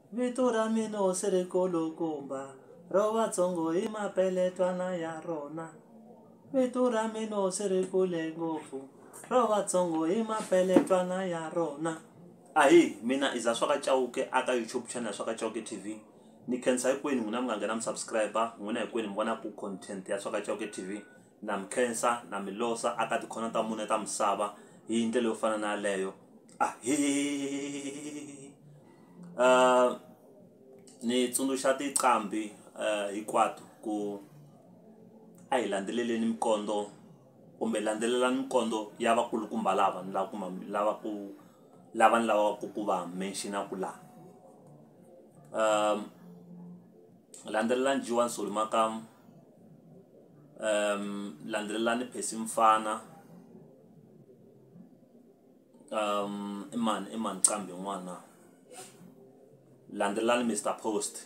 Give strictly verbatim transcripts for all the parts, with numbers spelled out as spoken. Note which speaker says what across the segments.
Speaker 1: Vito ra mina se ri kulukumba ro vatsongo hi mapeletwana ya rona. Vito ra mina se ri kule ngopfu ro vatsongo hi mapeletwana ya rona. Ahi mina iza swaka chauke aka YouTube channel swaka chauke T V. Ni khensa hinkwenu n'wina mi nga nghena mi subscriber, n'wina hinkwenu mi vona ku content ya swaka chauke T V. Na mi khensa na mi losa aka tikhona ta mune ta misava hi ndlela yo fana na leyo. Ahi uh ni tsundzuxa tiqambi uh hinkwato ku a hi landzeleleni mikondo kumbe landzelelani mikondo ya vakulukumba lava ni lava ku lava ku lava ni lavaka ku va mention ku la um landzelelani Makamu, um landzelelani Percy Mfana, um iman iman qambi n'wana, landzelelani Mister Post.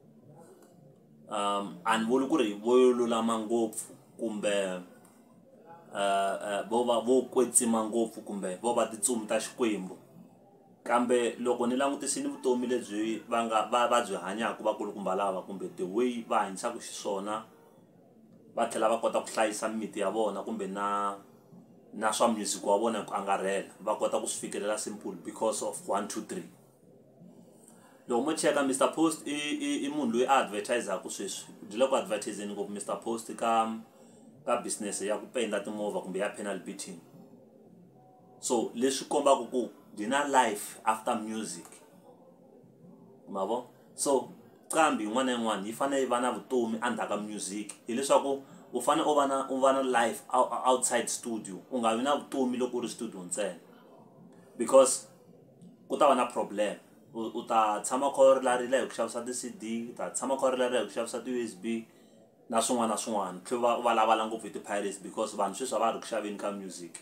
Speaker 1: um ani vuli ku ri vo lulama ngopfu kumbe uh vo va vo kwetsima ngopfu kumbe vo va titsumi ta xikwembu, kambe loko ni langutisini vutomi lebyi va nga va va byi hanyaka vakulukumba lava kumbe the way va hanyisaka xiswona, va tlhela va kota ku hlayisa mimiti ya vona kumbe na na swa music wa vona ku angarhela va kota ku swi fikelela simple because of one two three. Loko mo cheka Mister Post i i munhu loyi a advertiser-ku sweswi byi le ku advertiseni ngopfu Mister Post ka ka business ya ku penda timovha kumbe ya panel beating. So leswi kombaka ku dina life after music, ma vo. So qambi yin'wana na yin'wana yi fanele yi va na vutomi endzhaku ka music, hileswaku u fanele u va na u va na life outside studio, u nga vi na vutomi loko u ri studio ntsena, because ku ta va na problem. U ta tshama kha u rilarile hi ku xavisa ti-C D, u ta tshama kha u rilarile hi ku xavisa ti-U S B na swin'wana na swin'wana. Tlhela va va lavala ngopfu hi ti-pirates because vanhu sweswi va ri ku xaveni ka music.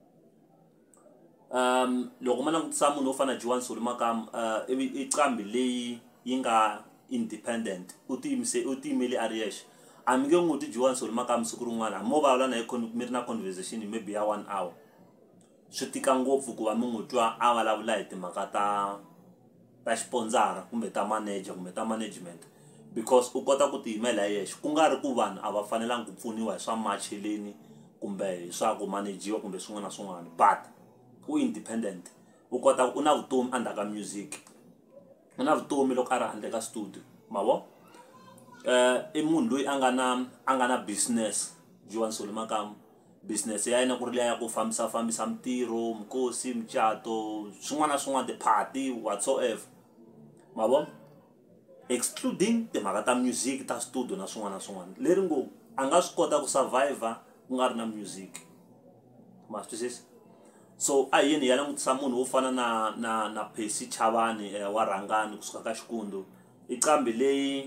Speaker 1: Um loko ma langutisa munhu wo fana na Makamu, uh i qambi leyi yi nga independent, u tiyimise u tiyimele a ri yexe. A mi nge n'wi ti Makamu siku rin'wana mo vulavula na mi ri na conversation maybe ya one hour, swi tika ngopfu ku va mi n'wi twa a vulavula hi timhaka ta ta xiponsara kumbe ta manager kumbe ta management, because u kota ku tiyimela hi yexe ku nga ri ku vanhu a va fanelanga ku pfuniwa hi swa macheleni kumbe hi swa ku managiwa kumbe swin'wana na swin'wana, but u independent, u kota u na vutomi endzhaku ka music, u na vutomi loko a ri handle ka studio, ma vo. uh i munhu loyi a nga na a nga na business Makamu, business ya yena ku ri liya ya ku fambisa fambisa mintirho, mikosi, micato, swin'wana na swin'wana, ti-party whatsoever, ma vo, excluding timhaka ta music ta studio na swin'wana na swin'wana, leri ngo a nga swi kota ku survive ku nga ri na music, ma swi twisisa. So a hi yini ya langutisa munhu wo fana na na na Percy wa Rhangani kusuka ka Xikundu, i qambi leyi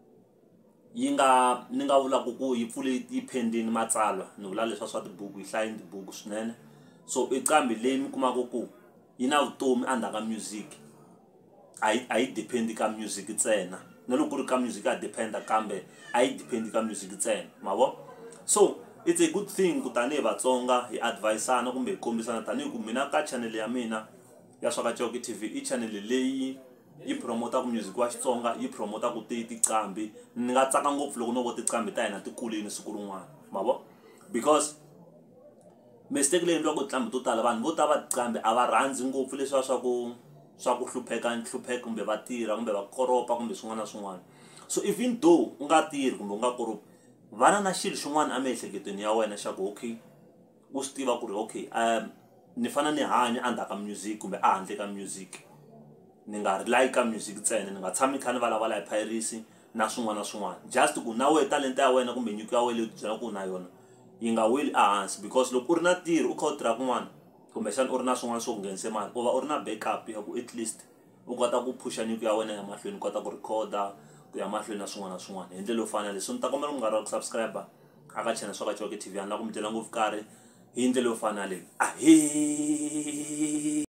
Speaker 1: yi nga ni nga vulaka ku yi pfule yi pendini matsalwa, ni vula leswa swa tibuku yi hlayini tibuku swinene. So i qambi leyi mi kumaka ku yi na vutomi endzhaku ka music, a yi a yi dependi ka music ntsena, na loko ku ri ka music a dependa kambe a yi dependi ka music ntsena, ma vo. So it's a good thing ku tanihi Vatsonga hi advisana kumbe hi kombisana, tanihi ku mina ka channel ya mina ya swaka chauke T V i channel leyi yi promotaka music wa Xitsonga, yi promotaka ti tiqambi. Ni nga tsaka ngopfu loko no vo tiqambi ta hina ti kulini siku rin'wana, ma vo, because mistake leyi endliwaka tiqambi to tala vanhu vo tala va tiqambi a va rhandzi ngopfu leswiya swa ku swa ku hlupheka hlupheka kumbe va tirha kumbe va koropa kumbe swin'wana na swin'wana. So even though u nga tirhi kumbe u nga koropi, vana na xilo xin'wana emiehleketweni ya wena xa ku okay u swi tiva ku ri okay um ni fanele ni hanya endzhaku ka music kumbe a handle ka music, ni nga rely ka music ntsena, ni nga tshami kha ni vulavula hi piracy na swin'wana na swin'wana, just ku na wena talenta ya wena kumbe nyiko ya wena leyi u byela ku na yona yi nga weli ehansi. Because loko u ri na tirhi u kha u tirha kun'wana kumbexana u ri na swin'wana swo ku nghenise mali, u va u ri na backup ya ku at least u kota ku phusha nyiko ya wena ya mahlweni, u kota ku recorder ku ya mahlweni na swin'wana na swin'wana hi ndlela yo fanela. Leswi ni ta kombela ku nga ri ku subscribe aka channel swaka chauke T V, ani la ku mi byela ngopfu karhi hi ndlela yo fana leyi. Ahi.